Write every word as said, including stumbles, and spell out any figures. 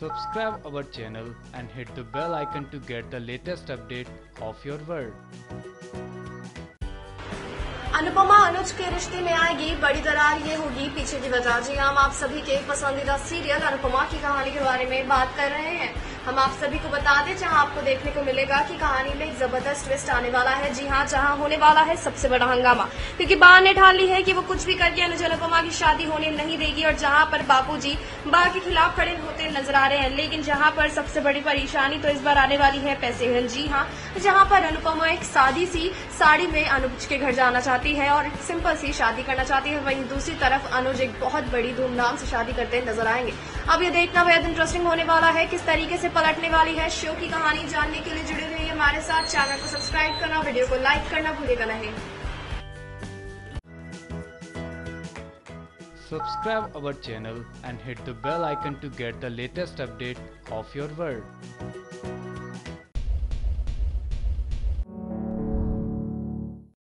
Subscribe our channel and hit the bell icon to get the latest update of your world. Anupama अनुज के रिश्ते में आएगी बड़ी दरार, ये होगी पीछे की वजह। जी हम आप सभी के पसंदीदा सीरियल अनुपमा की कहानी के बारे में बात कर रहे हैं। हम आप सभी को बता दें जहां आपको देखने को मिलेगा कि कहानी में एक जबरदस्त ट्विस्ट आने वाला है। जी हां, जहां होने वाला है सबसे बड़ा हंगामा, क्योंकि बा ने ठान ली है कि वो कुछ भी करके अनुज अनुपमा की शादी होने नहीं देगी। और जहां पर बापूजी बा के खिलाफ खड़े होते नजर आ रहे हैं, लेकिन जहां पर सबसे बड़ी परेशानी तो इस बार आने वाली है पैसे है। जी हाँ, जहां पर अनुपमा एक सादी सी साड़ी में अनुज के घर जाना चाहती है और सिंपल सी शादी करना चाहती है, वहीं दूसरी तरफ अनुज एक बहुत बड़ी धूमधाम से शादी करते नजर आएंगे। अब ये देखना बेहद इंटरेस्टिंग होने वाला है, किस तरीके से पलटने वाली है शो की कहानी। जानने के लिए जुड़े रहिए हमारे साथ, चैनल को सब्सक्राइब करना, वीडियो को लाइक करना भूलेगा नहीं। Subscribe our channel and hit the bell icon to get the latest update of your world.